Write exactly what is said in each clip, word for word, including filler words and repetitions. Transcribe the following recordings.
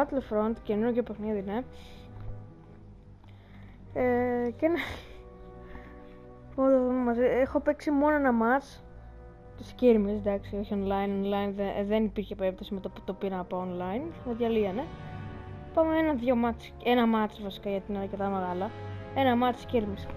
Battlefront, καινούργιο παιχνίδι, ναι. Ε, και ναι. Έχω παίξει μόνο ένα match. Το skirmish, εντάξει, όχι online. Online δεν, δεν υπήρχε περίπτωση με το που το πήρα από online. Με διαλύανε. Πάμε ένα-δύο match. Ένα match βασικά γιατί είναι αρκετά μεγάλα. Ένα match skirmish.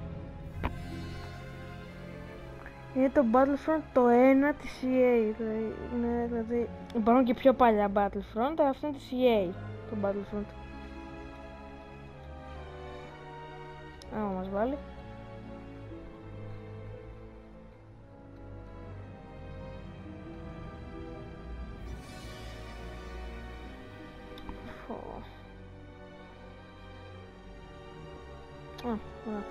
Είναι το Battlefront το ένα της σι έι. Δηλαδή, είναι, δηλαδή υπάρχουν και πιο παλιά Battlefront, αλλά αυτό είναι της σι έι. Το Battlefront. Άμα μας βάλει. Α, ωραία.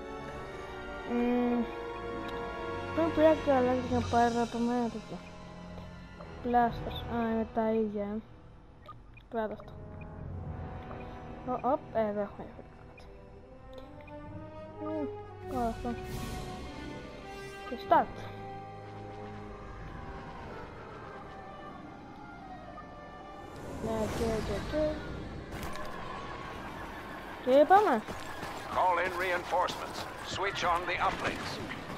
Πρέπει πήρα και καλά για να πάρω από μένα τέτοια. Πλάστερ. Α, είναι τα ίδια. Ε. Πράτα αυτό. Ω, οπ, ε, εδώ έχουμε κάτι. Ωραία αυτό. Και start. Ναι, και, και, και. Και πάμε. Call in reinforcements. Switch on the uplinks.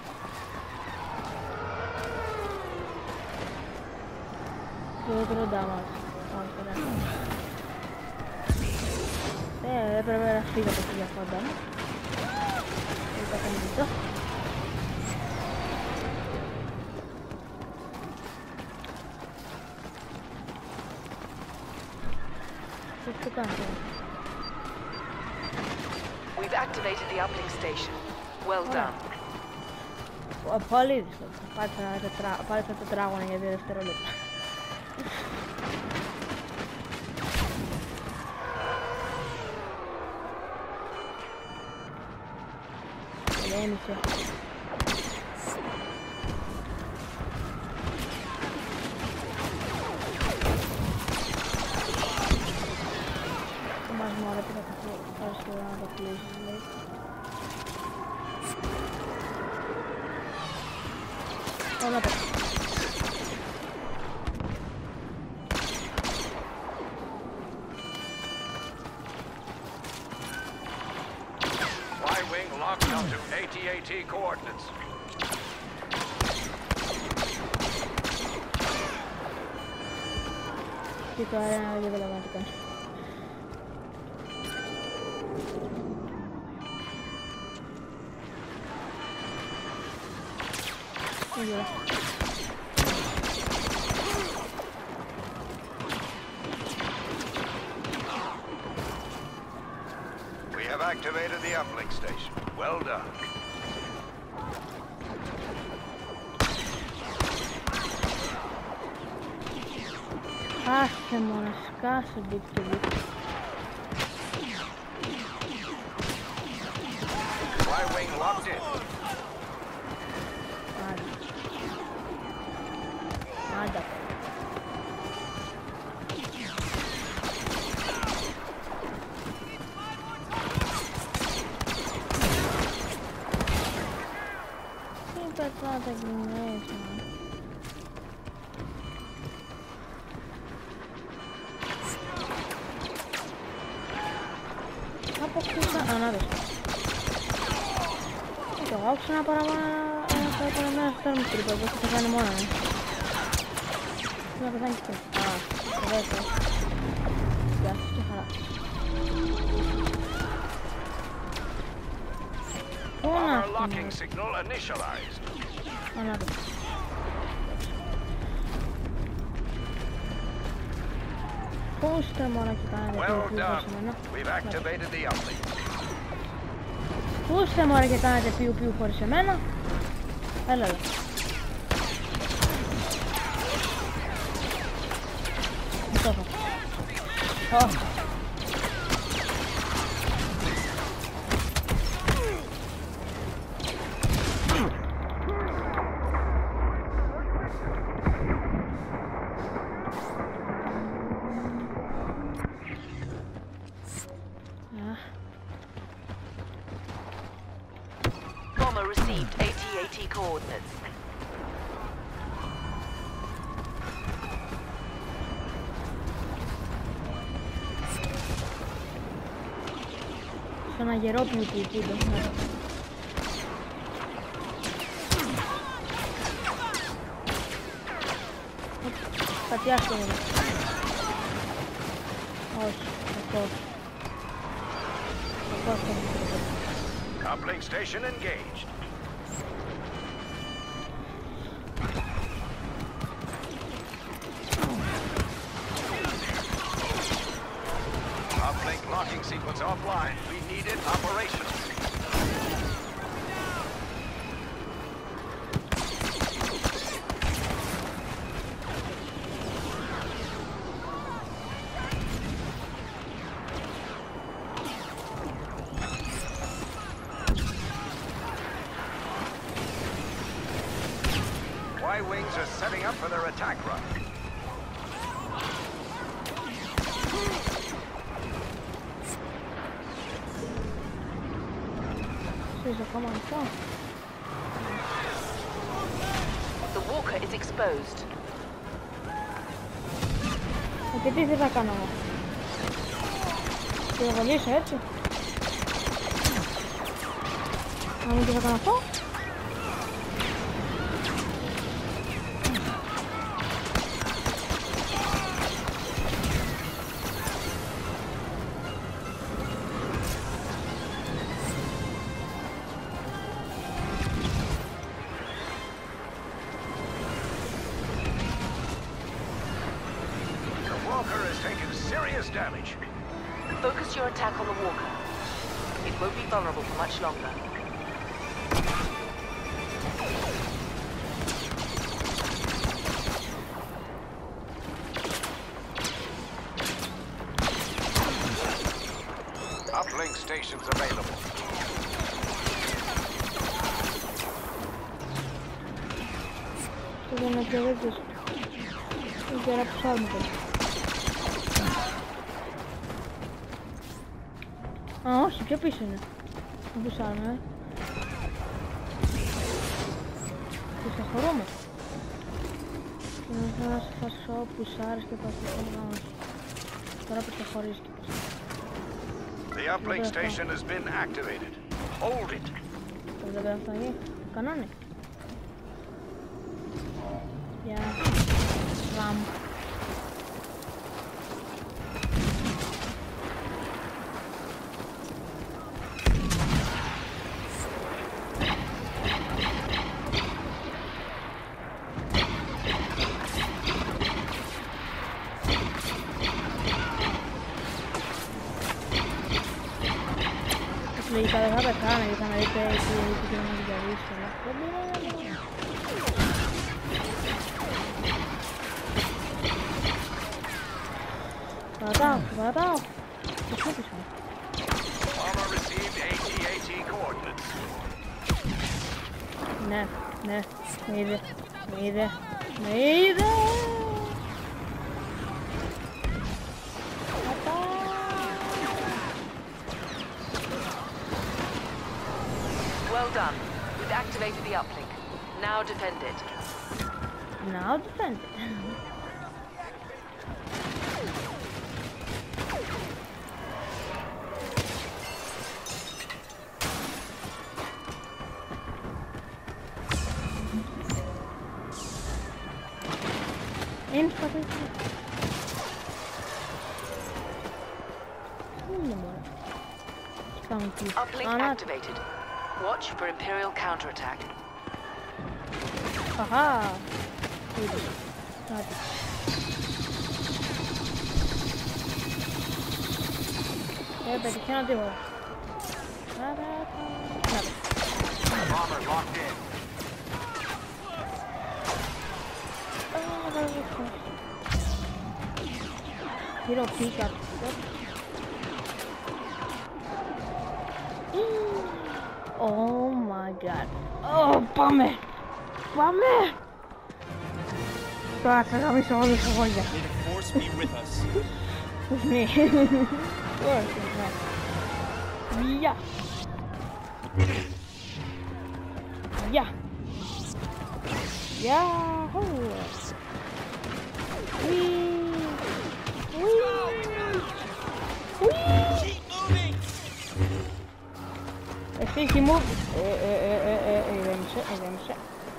Δεν τρώω damage. Όχι, δεν είναι. Ε, έπρεπε να φύγω από τη διαφόντα μου. Δεν θα κάνει αυτό. Τι το κάνω. We've activated the uplink station. Well done. Πολύ δύσκολο. Πάλι θα τετράγωνα για δύο δευτερόλεπτα. Πολέμησε. Μας μου αρέσει να το κλείσεις, λέει. Όλα τα. Y-wing locked onto έι τι έι τι coordinates. Και το αέρα δεν καταλαβαίνω τι κάνει. We have activated the uplink station. Well done. Άσε μόνο, σκάσε μπιτ και μπιτ. Y-wing locked in. Άντε. Άντε. Τι πετάτε γρινές, man. Αποκτήσα... Α, να δεις. Το άκουσα να παραπάνω θα ήταν ένα στέρμος τρύπα, δεν θα πεθάνει μόνο, ναι. Θα πεθάνει και αυτό. Α, το δεύτερο. Γεια σας και χαρά. Πού είναι αυτό, ναι. Α, να δεις. Πώς είστε μόνο και κάνετε πιο πιο χωρίς εμένα. Πού είστε μόνο και κάνετε πιου πιου χωρίς εμένα. Έλα εδώ. Μη το έχω. Bomber received έι τι έι τι coordinates. Σαν αγερόπινο που υπήρχε. Πατιάστε μου. Όχι, κακός. Κακός θα μου. Coupling station engaged. Uplink locking sequence offline. We need it operational. Y-wings are setting up for their attack run. The walker is exposed. Και τι δεν θα κάνω εγώ. Και θα βαλίσω έτσι. Να μην τι θα κάνω αυτό. Damage. Focus your attack on the walker. It won't be vulnerable for much longer. Uplink stations available. Το να διαβάζεις. Δεν ξέρω που σάρμεται. Α, όχι, πιο πίσω είναι. Δεν πουσάρουμε. Πουσαχωρούμε. Και να θα φασώ πουσάρες και πασχωρούμε. Όχι. Τώρα πουσαχωρείς και πασχωρείς. The uplink station has been activated. Hold it. Δεν πρέπει να φτάνει. Κανόνι. Γεια. Βαμ. Λογικά δεν θα πεθάνω γιατί θα με δείτε εκεί και να μην διαβήσω. Παρατάω, παρατάω. Τι χτύπησα. Ναι, ναι, με είδε, με είδε, με είδε. Well done. We've activated the uplink. Now defend it. Now defend it. Infantry. Uplink activated. Watch for Imperial counterattack. Haha. Hadi. Yeah, but you cannot do it. Bomber locked in. Hero peek up. Oh my god. Oh, πάμε! Πάμε! Τώρα θα γαμίσω όλους τα γόλια. Ναι. Γεια! Γεια! Yahoo! Whee! Whee! Whee! Εσύ χυμού. Ε, ε, ε, ε, ε, ε, ηρέμησε, ηρέμησε.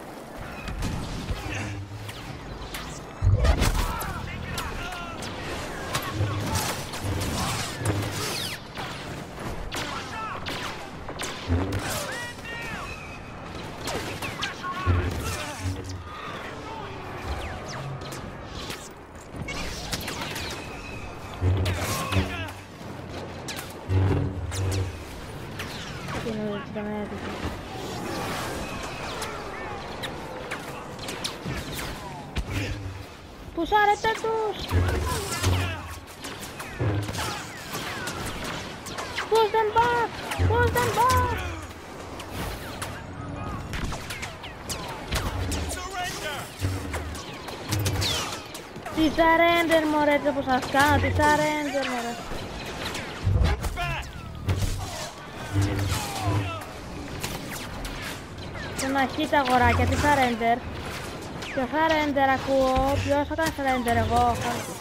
Πουσάρετε τους! Push them back! Push them back! Τι surrender μωρέ, έτσι όπως σας κάνω, τι surrender μωρέ. Τον αχύτα αγοράκια, τι surrender. Ποιο surrender ακούω, ποιος θα κάνει surrender εγώ.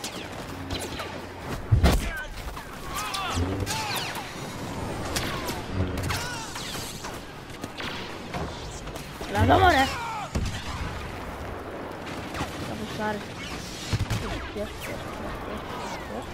Λαδό μωρέ. Θα πουσάρει. Ποιος, ποιος, ποιος, ποιος, ποιος.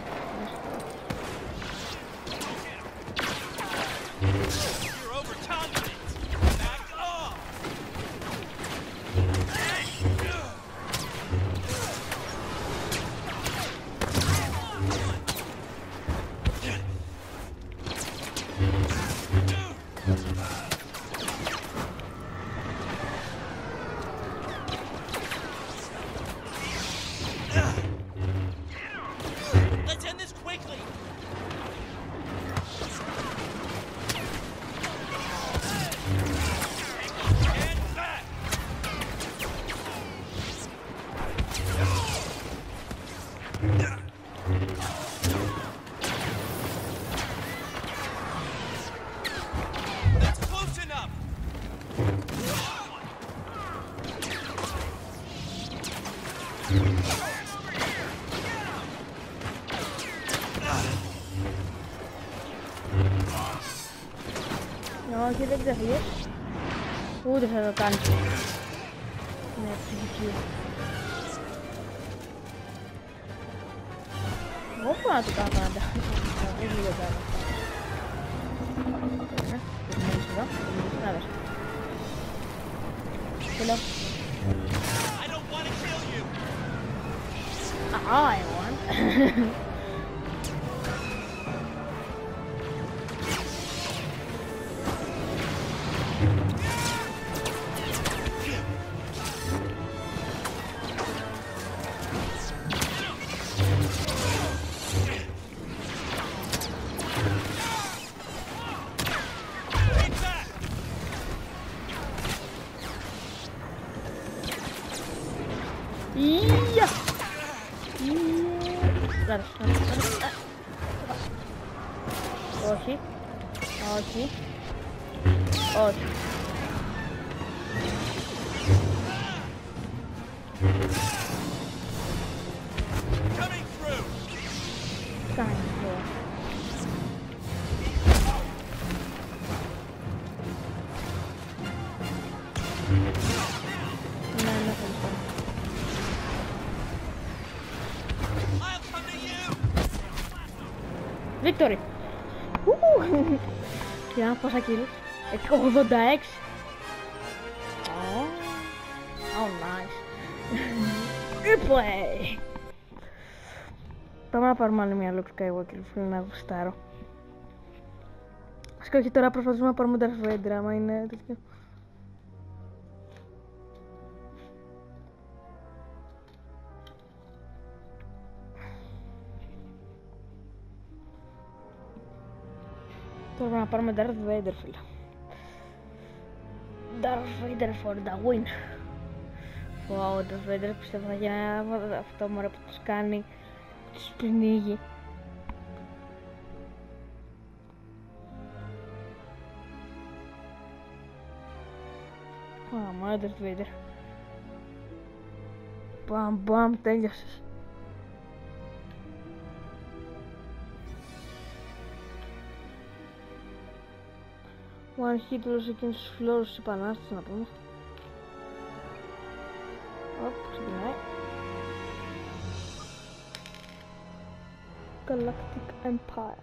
Όχι, δεν ξεφύγες. Ούτε θα το κάνεις. Ναι, ψυχική. Εγώ μπορώ να το κάνω πάντα. Δεν λίγο κάνω. Ναι, περιμένεις εδώ. Να δες. Hello. I don't want to kill you. I want. Iya. Bentar, bentar, bentar. Όχι. Όχι. Όχι. Coming through. Coming through. Ναι, ναι, ευχαριστώ. Victory! Για πόσα kills? ογδόντα έξι. Oh, oh nice. Replay! Πάμε να πάρουμε άλλη μια Luke Skywalker, φίλε, να γουστάρω. Ας και όχι τώρα προσπαθούμε να πάρουμε Darth Vader, άμα είναι τέτοιο. Τώρα να πάρουμε Darth Vader, φίλε. Darth Vader for the win. Wow, Darth Vader πιστεύω θα γίνει αυτό μωρέ που τους κάνει, που τους πνίγει. Α, μωρέ Darth Vader. Μπαμ, μπαμ, τέλειωσες. One hit όλους εκείνους τους φιλόρους της Επανάστασης να πούμε. Οπ, ξεκινάει. Galactic Empire.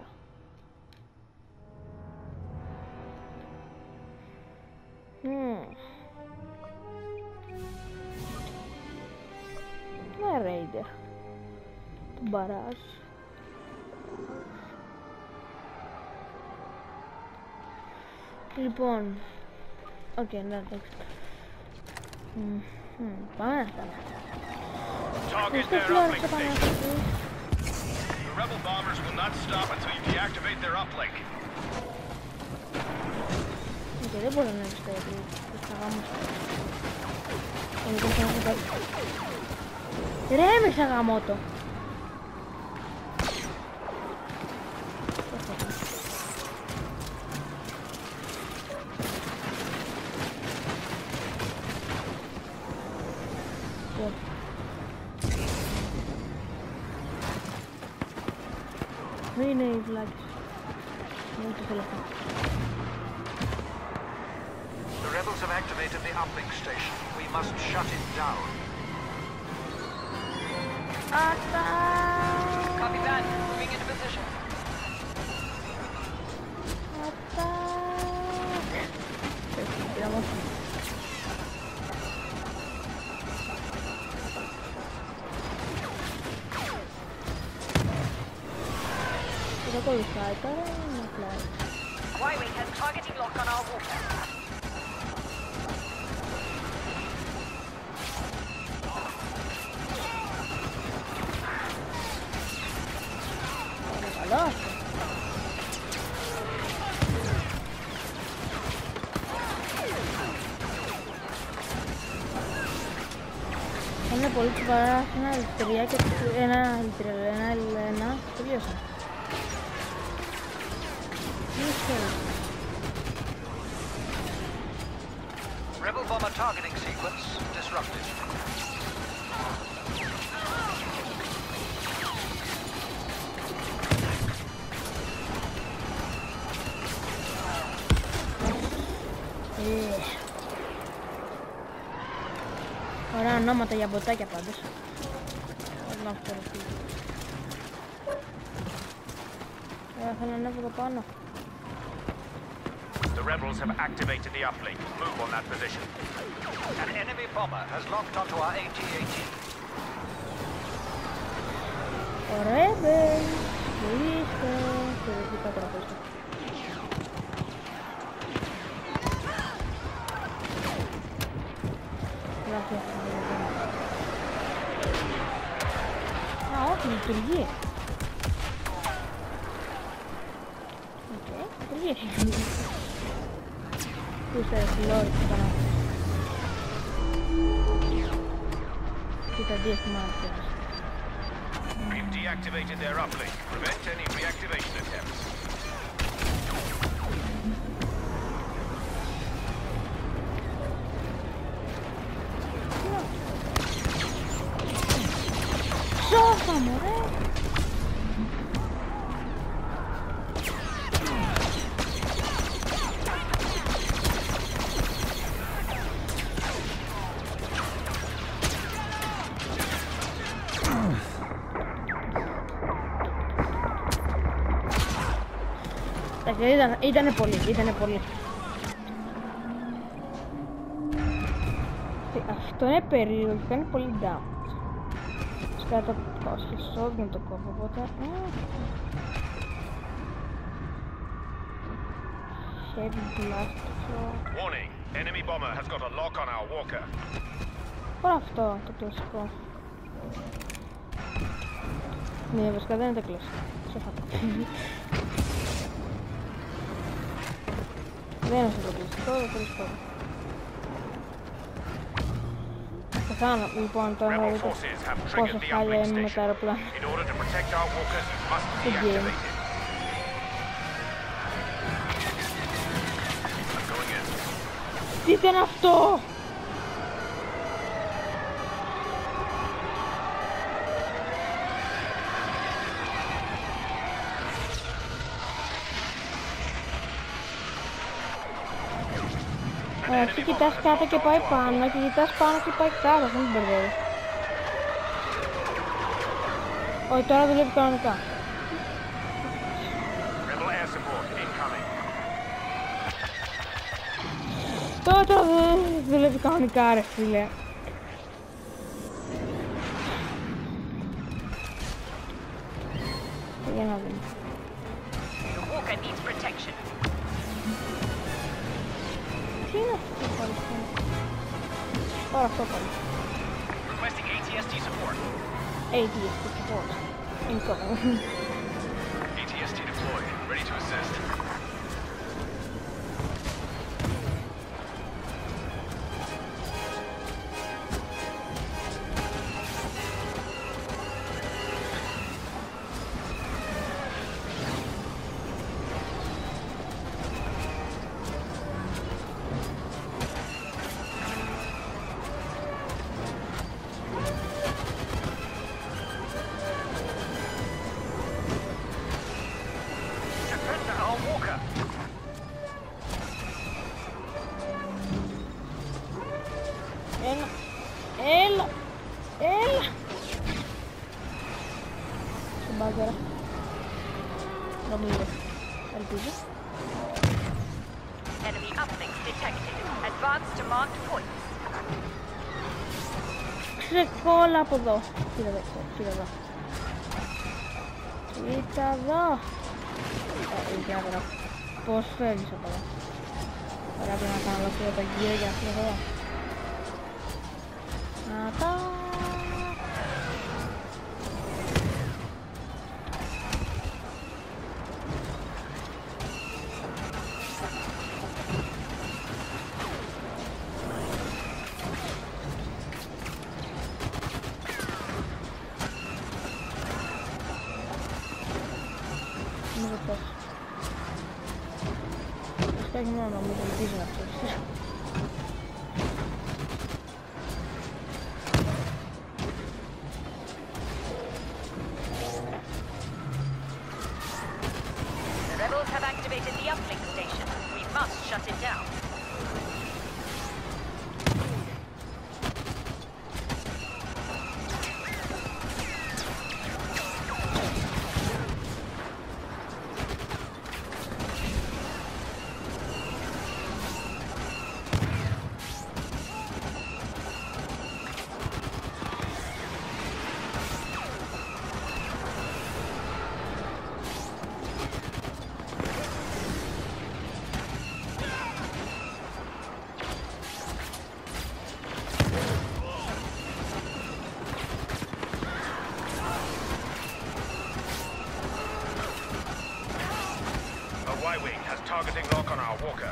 Mm. Ναι, Raider. Το μπαράζ. Λοιπόν, οκ, okay, ναι, εντάξει. Mm, mm, πάμε, πάμε. Target their uplink station. The rebel bombers will not stop until you deactivate their uplink. Οκ, δεν μπορώ να ρίξω γιατί θα γάμω. Εγώ θα έχω πάει. Ρε, με ξαγαμώτο. Δεν είναι οι βλάκες. Δεν το θέλω αυτό. The rebels have activated the uplink station. We must shut it down. Attack! Copy that. Moving into position. Attack! Πήραμε όχι. Δεν ακολουθάει τώρα, είναι απλά. Y-Wing has targeting lock on our walker. Είναι καλό αυτό. Είναι πολύ σοβαρά, ένα ελ τρία και ένα ελ τρία, ένα ελ ένα, τελείωσα. Rebel bomber targeting sequence disrupted. Ε. Ωραία ονόματα για μποτάκια πάντως. Να φορεθεί. Ωραία, θέλω να ανέβω εδώ πάνω. The rebels have activated the uplink. Move on that position. An enemy bomber has locked onto our A T A T. Ωραία, μπεν. Ορίστε. Θεωρητικά τώρα πέστε. Γράφει αυτό. Α, όχι, λειτουργεί. Οκ, λειτουργεί. Πού είστε ρε φιλόροι που κάνω. Κοίτα δύο στη μάτια. We've deactivated their uplink. Prevent any reactivation attempts. Σώθα μου ρε! Ήταν, ήτανε πολύ, ήτανε πολύ. Αυτό είναι περίεργο και κάνει πολύ damage. Σκάτα το σχεσόβ με το κόβω, οπότε... Heavy blast. Warning, enemy bomber has got a lock on our walker. Τώρα αυτό, το κλασικό. Ναι, βασικά δεν είναι το κλασικό. Σε φάτα. Δεν είναι αυτό το κλασικό, το κλασικό. Πεθάνω, λοιπόν, τώρα θα δείτε πόσο χάλια είμαι με τα αεροπλάνα. Το game. Τι ήταν αυτό! Ε, εσύ κοιτάς κάτω και πάει πάνω και κοιτάς πάνω και πάει κάτω, δεν την μπερδεύει. Όχι, τώρα δουλεύει κανονικά. Rebel air support incoming. Τώρα τώρα δεν δουλεύει κανονικά ρε φίλε. Για να δούμε. The walker needs protection. Τι είναι αυτό το πάλι. Τώρα αυτό πάλι. Requesting A T S T support. έι τι ες τι support. Incoming. A T S T deployed. Ready to assist. Έλα, έλα, έλα. Στον μπάζερα. Νομίζω. Ελπίζω. Enemy uplinks detected. Advance to marked points. Ξεκόλα από εδώ. Κοίτα εδώ, κοίτα εδώ. Κοίτα εδώ. Ε, κοίτα εδώ. Πώς φεύγεις από εδώ. Πρέπει να κάνω ολόκληρο το γύρο για αυτό εδώ. Να τα... Νομίζω πως. Αυτό έχει μόνο νομίζω, ελπίζω να ψήσεις. The rebels have activated the uplink station. We must shut it down. Y-Wing has targeting lock on our walker.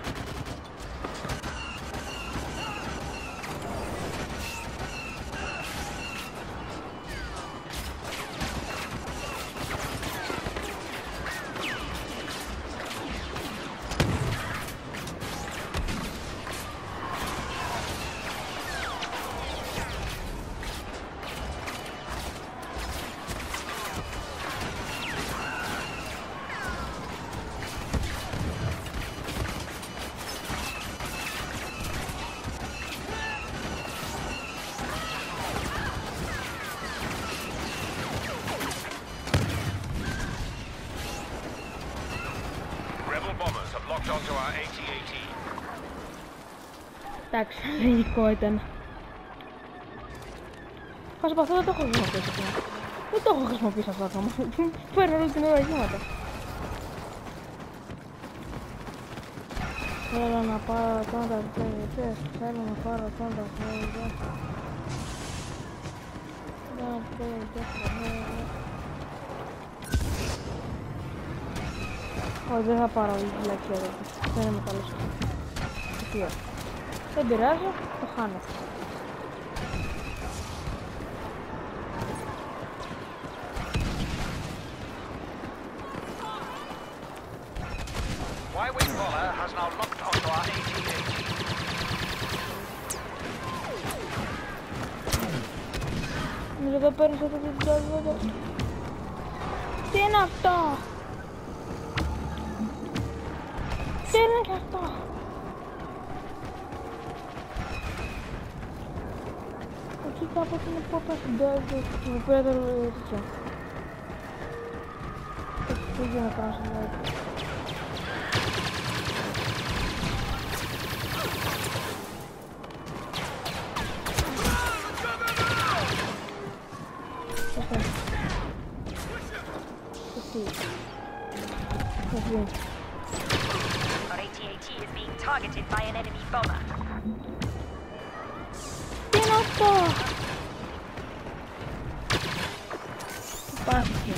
Bombers have locked onto our A T A T. Εντάξει, λογικό ήταν. Προσπαθώ να το έχω χρησιμοποιήσει αυτό. Δεν το έχω χρησιμοποιήσει αυτό ακόμα. Παίρνω όλη την ώρα γήματα. Θέλω να πάρω κόντα τεστ, θέλω να πάρω κόντα τεστ. Όχι, δεν θα πάρω λέξη εδώ. Δεν είμαι καλός. Δεν πειράζει, το χάνω. Y-Wing Voller has now locked onto our A T A T. Νομίζω εδώ παίρνεις αυτό το τζάζο. Τι είναι αυτό? Τι είναι και αυτό? από την επόπα στην πέρα του πέρα το τέτοιο. Τι για να κάνω σε like. Our A T A T is being targeted by an enemy bomber. Τι είναι αυτό! Υπάρχει.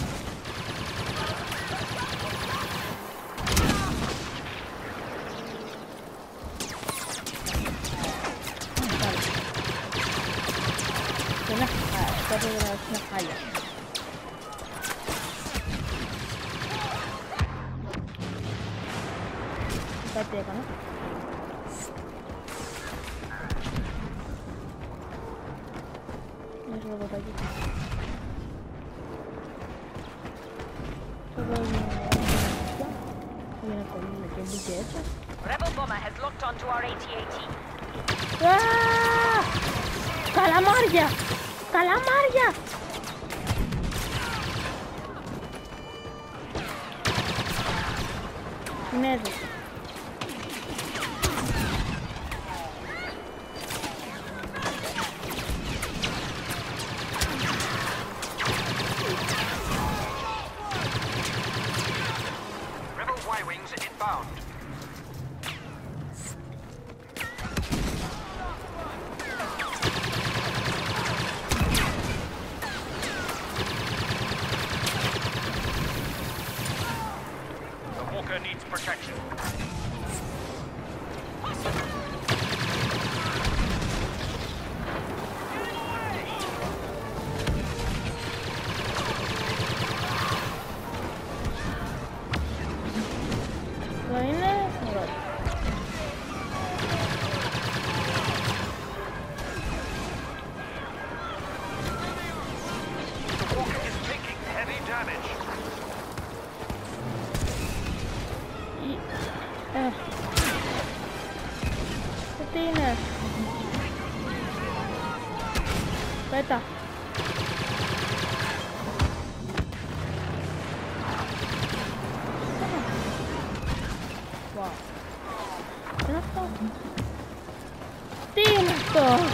Είναι χάλια. Είναι χάλια. Κάτι έκανα. Ένας ρομποτάκι. Θα δω μια τέτοια. Για να κολλήσουμε και μπήκε έτσι. Rebel bomber has locked onto our A T A T. Καλαμάρια! Καλαμάρια! Κινέζος. Rebel Y-wings inbound. The Walker needs protection. Θα είναι ωραίο. The Walker is taking heavy damage. Ε. Τι είναι? Πέτα. Wow. Τι είναι αυτό? Τι είναι αυτό?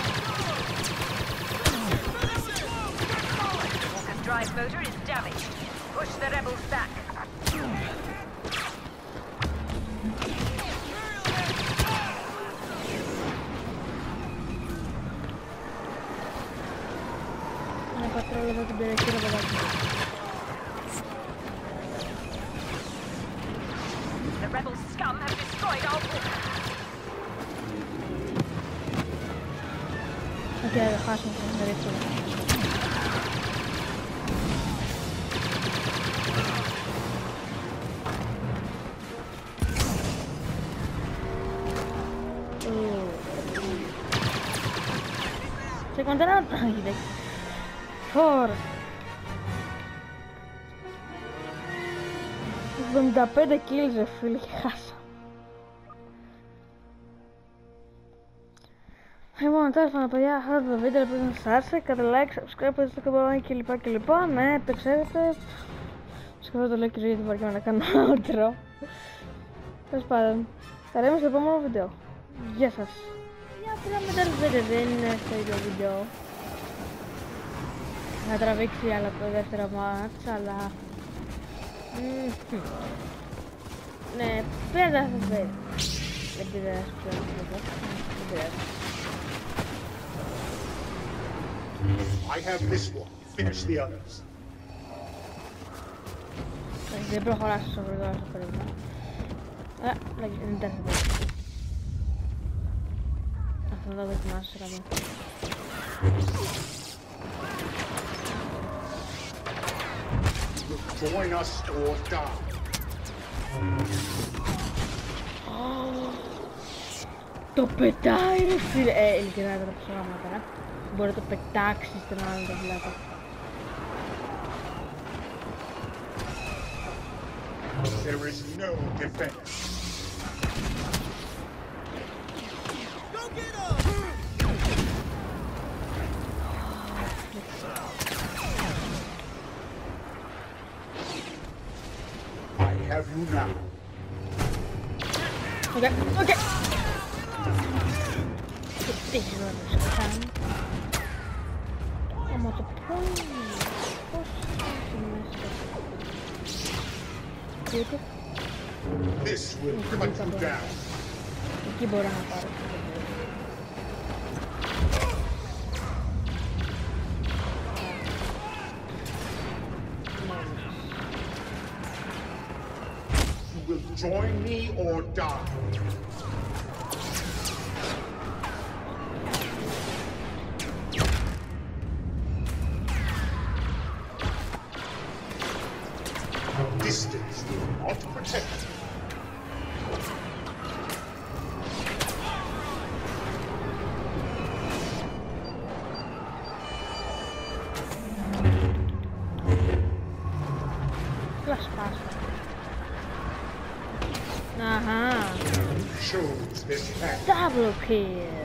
Walker's drive motor is damaged. Push the rebels back. Ένα πατρόλο εδώ την περιοχή να πατάξει. The rebel scum have destroyed our walker. Οκ, θα χάσουμε την περιοχή. Se conterà tranquilli. For. εβδομήντα πέντε kills ρε φίλε και χάσα. Λοιπόν, τέλος πάντων παιδιά, αυτό το βίντεο ελπίζω να σας άρεσε. Κάτε like, subscribe, πατήστε στο καμπανάκι κλπ κλπ. Ναι, το ξέρετε. Σκεφτώ το λέω και γιατί μπορεί να κάνω outro. Τέλος πάντων, θα λέμε στο επόμενο βίντεο. Γεια σας. Για πήρα μετά το βίντεο, δεν είναι στο ίδιο βίντεο. Θα τραβήξει άλλα το δεύτερο μάτς, αλλά... Ναι, πήρα τα βίντεο. Δεν πειράζει πια, δεν πειράζει. I have this one. Finish the others. Δεν προχωράς στο βρεδό στο περίπου. Α, δεν τα θα αυτό θα το δοκιμάσω σε κάποιο. Join us or die. Το πετάει ρε φίλε. Ε, ειλικρινά δεν το ψωγάμα τώρα. Μπορεί να το πετάξει στην άλλη το βλέπω. There is no defense. Go get him! have you now. Okay, okay. This is what it's time. I'm at the point. This will cut you down. Εκεί μπορώ να πάρω. You will join me or die. Distance will not protect you. Uh-huh. Chose this path. Double kill.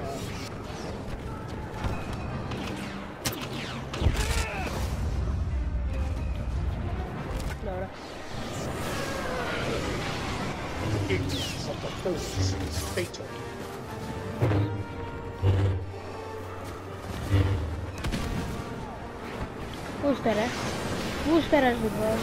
Allora. Ignorance of the force is fatal. Boostere. Boostere super.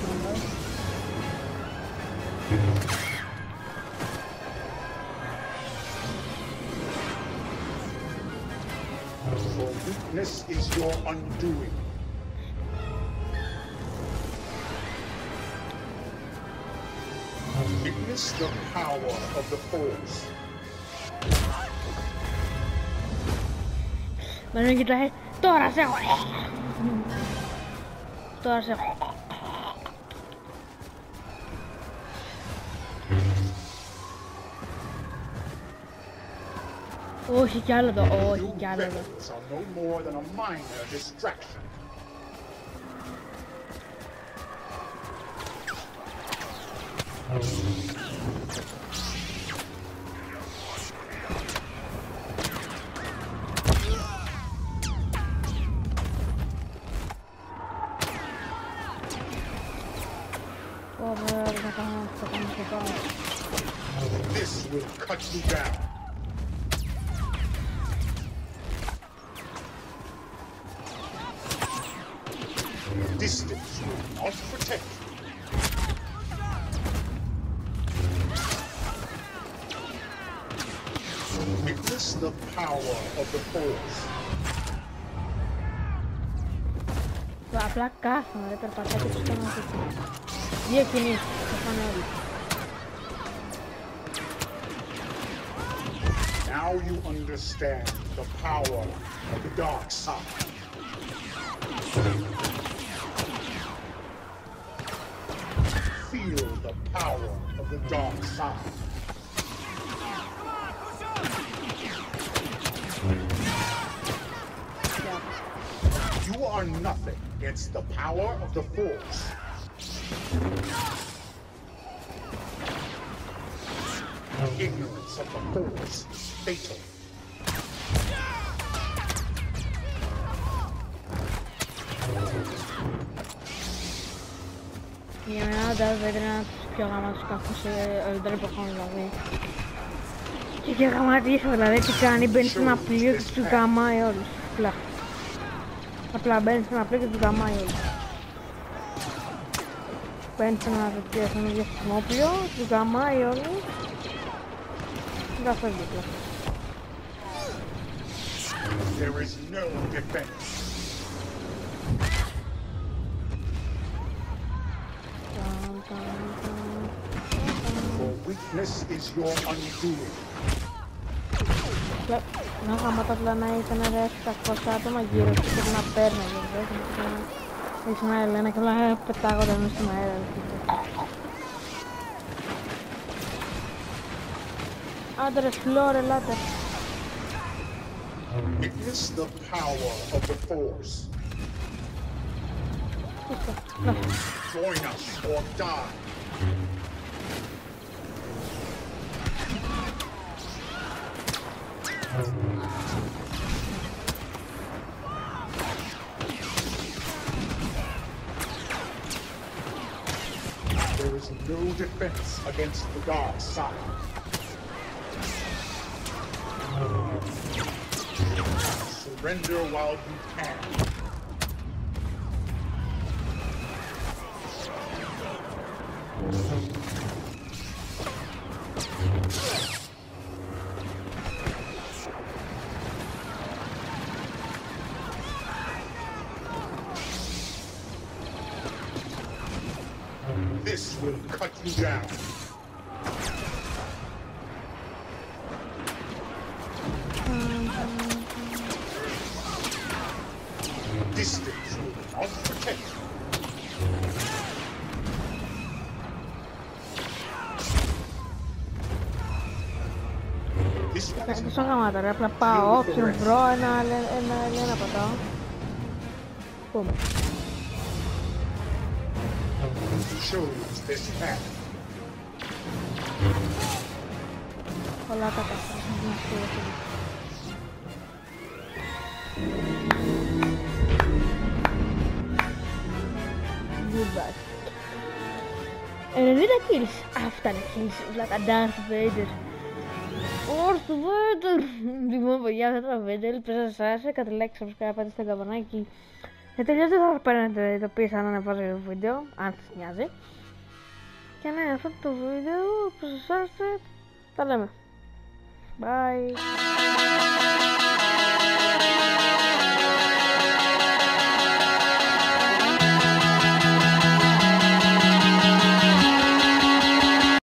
For weakness is your undoing. Witness the power of the force. Μα δεν κοιτάει. Τώρα σε έχω. Τώρα σε έχω. Όχι κι άλλο εδώ, όχι κι άλλο εδώ. No more than a minor distraction. This will cut you down. Distance will not protect you. Witness the power of the force. Απλά κάθομαι, ρε, περπατάω και τους κάνω αυτό. Δύο κινήσεις, θα πάνε όλοι. Now you understand the power of the dark side. Feel the power of the dark side. You are nothing against the power of the force. Ignorance of the force is fatal. Για μένα δεν είναι ένας πιο γαμάτος κάπως δεν υποχώνει δηλαδή. Και και γαματίσω δηλαδή τι κάνει, μπαίνει σε ένα πλοίο και τους γαμάει όλους. Απλά. Απλά μπαίνει σε ένα πλοίο και τους γαμάει όλους. Μπαίνει σε ένα τέτοιο σε ένα διαστημόπλοιο, τους γαμάει όλους. Και τα φεύγει απλά. There is no defense. For weakness is your undoing. Να γαμάτα απλά να ήταν ρε επτακόσια άτομα γύρω και να παίρναγε. Έχεις ένα Ελένα και όλα πετάγονταν μέσα στον αέρα. Άντε ρε φλόρ, ελάτε. Witness the power of the force. Join us or die. There is no defense against the dark side. Surrender while you can. This will cut you down. Distance will not protect you. This one is Δεν θα γαμάτα ρε, απλά πάω, όποιον βρω ένα, ένα, ένα πατάω. Πούμε. chose this path. Πολλά τα κατάσταση. Goodbye. ενενήντα kills. Αυτά είναι kills. Βλάκα Darth Vader. Darth Vader. Λοιπόν παιδιά, αυτό το βίντεο ελπίζω να σας άρεσε. Κάντε like, subscribe, πάτε στο καμπανάκι. Για τελειώστε θα παίρνετε ειδοποίηση αν ανεβάζω το βίντεο, αν σας νοιάζει. Και ναι, αυτό το βίντεο που σας άρεσε, τα λέμε. Bye.